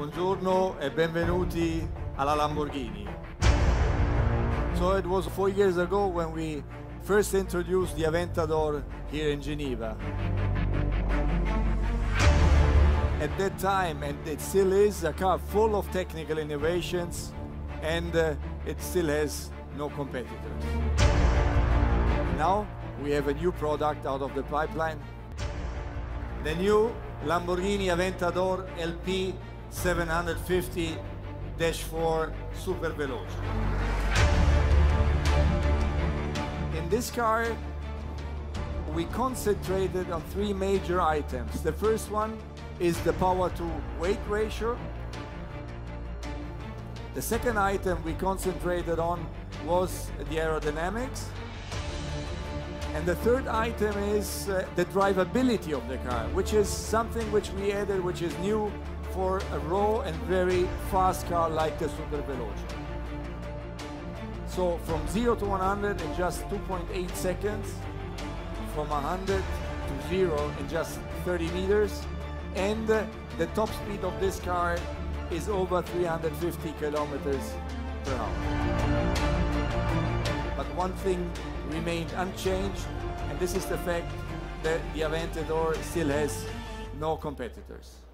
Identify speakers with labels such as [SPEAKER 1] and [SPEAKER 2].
[SPEAKER 1] Buongiorno e benvenuti alla Lamborghini. So it was 4 years ago when we first introduced the Aventador here in Geneva. At that time, and it still is, a car full of technical innovations, and it still has no competitors. Now we have a new product out of the pipeline. The new Lamborghini Aventador LP 750-4 Super Veloce. In this car, we concentrated on 3 major items. The first one is the power to weight ratio. The second item we concentrated on was the aerodynamics. And the third item is the drivability of the car, which is something which we added, which is new for a raw and very fast car like the Super Veloce. So from 0 to 100 in just 2.8 seconds, from 100 to 0 in just 30 meters, and the top speed of this car is over 350 kilometers per hour. But one thing remained unchanged, and this is the fact that the Aventador still has no competitors.